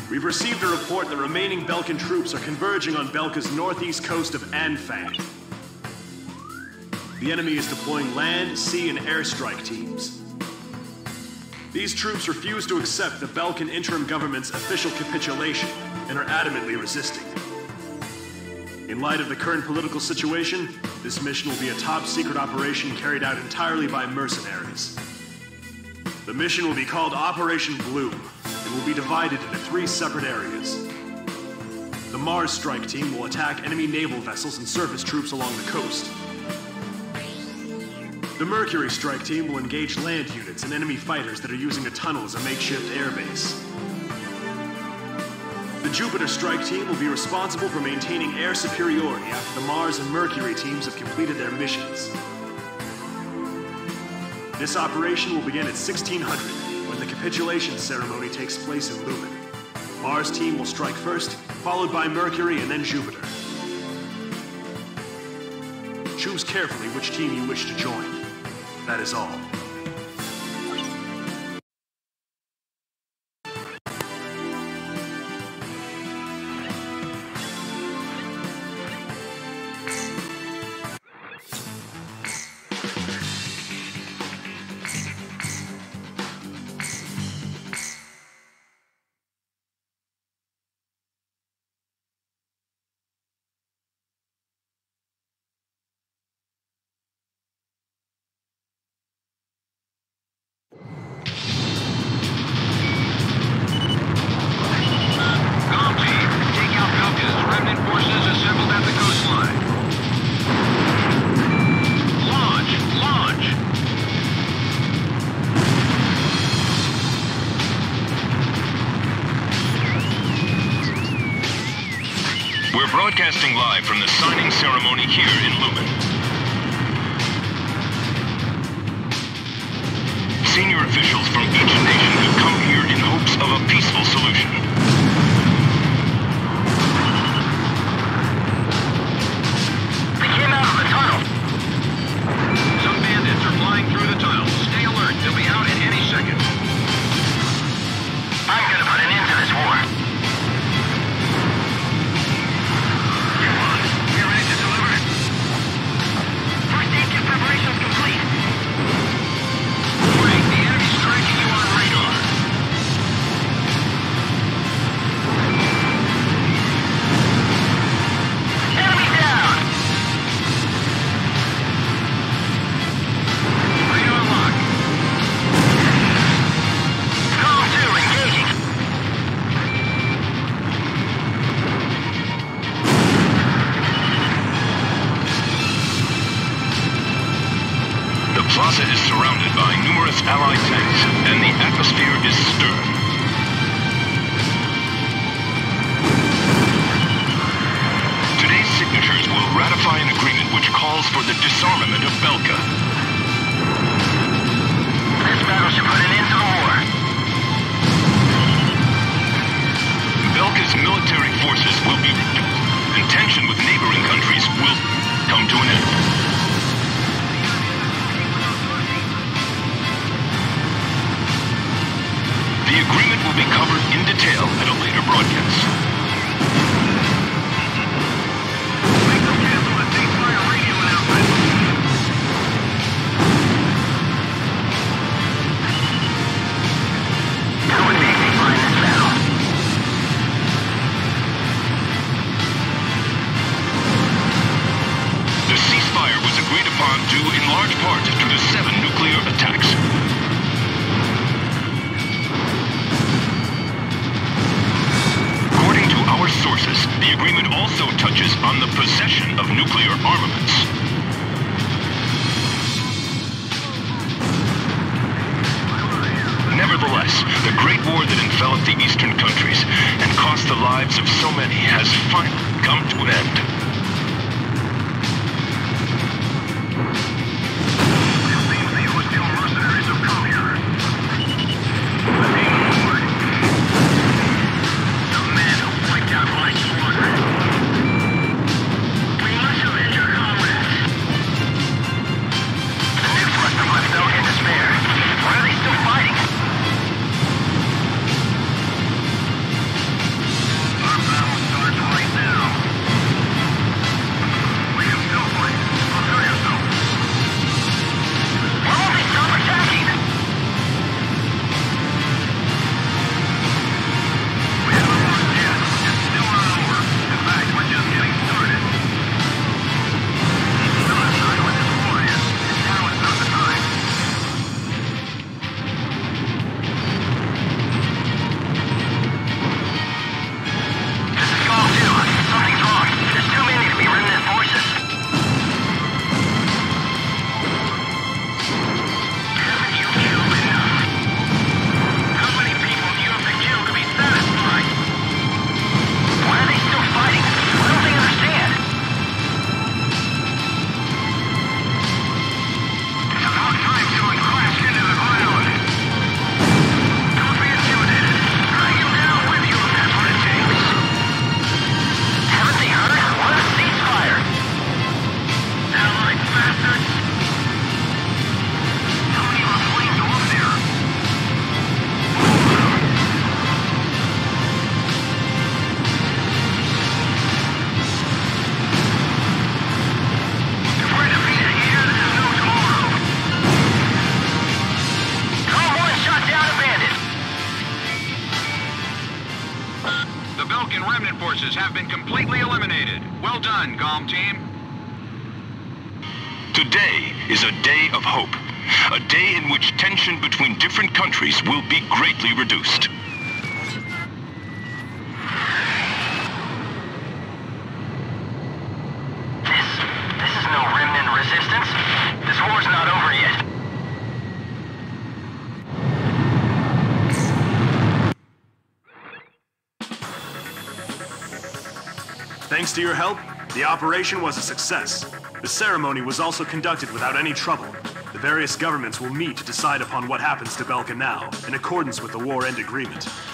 We've received a report that remaining Belkan troops are converging on Belka's northeast coast of Anfang. The enemy is deploying land, sea, and airstrike teams. These troops refuse to accept the Belkan interim government's official capitulation and are adamantly resisting. In light of the current political situation, this mission will be a top-secret operation carried out entirely by mercenaries. The mission will be called Operation Broom and will be divided into 3 separate areas. The Mars strike team will attack enemy naval vessels and surface troops along the coast. The Mercury strike team will engage land units and enemy fighters that are using a tunnel as a makeshift airbase. The Jupiter strike team will be responsible for maintaining air superiority after the Mars and Mercury teams have completed their missions. This operation will begin at 1600, when the capitulation ceremony takes place in Lumen. Mars team will strike first, followed by Mercury and then Jupiter. Choose carefully which team you wish to join. That is all. Galm Team, take out Belka's remnant forces assembled at the coastline. Launch! Launch! We're broadcasting live from the signing ceremony here in Lumen. Senior officials from each nation have come here in hopes of a peaceful solution. They came out of the tunnel. Some bandits are flying through the tunnel. Stay alert. They'll be out in any second. I'm gonna put an end to this war. Come on. We're ready to deliver. First aid kit preparations complete. Wait, the enemy's striking you on radar. Enemy down! Radar lock. Galm 2 engaging. The plaza is surrounded by numerous Allied tanks, and the atmosphere is stern. Today's signatures will ratify an agreement which calls for the disarmament of Belka. This battle should put an end to the war. Belka's military forces will be reduced, and tension with neighboring countries will come to an end. The agreement will be covered in detail at a later broadcast. Cancel the ceasefire radio announcement. How would they find this battle? The ceasefire was agreed upon due in large part to the 7 nuclear attacks. According to our sources, the agreement also touches on the possession of nuclear armaments. Nevertheless, the great war that enveloped the eastern countries and cost the lives of so many has finally come to an end. It seems the Overture mercenaries have come here. The man who wiped out my squadron. We must avenge our comrades. The nukes must have left Belka in despair. Why are they still fighting? Belkan remnant forces have been completely eliminated. Well done, Galm Team. Today is a day of hope. A day in which tension between different countries will be greatly reduced. This is no remnant resistance. This war's not over yet. Thanks to your help, the operation was a success. The ceremony was also conducted without any trouble. The various governments will meet to decide upon what happens to Belka now, in accordance with the war end agreement.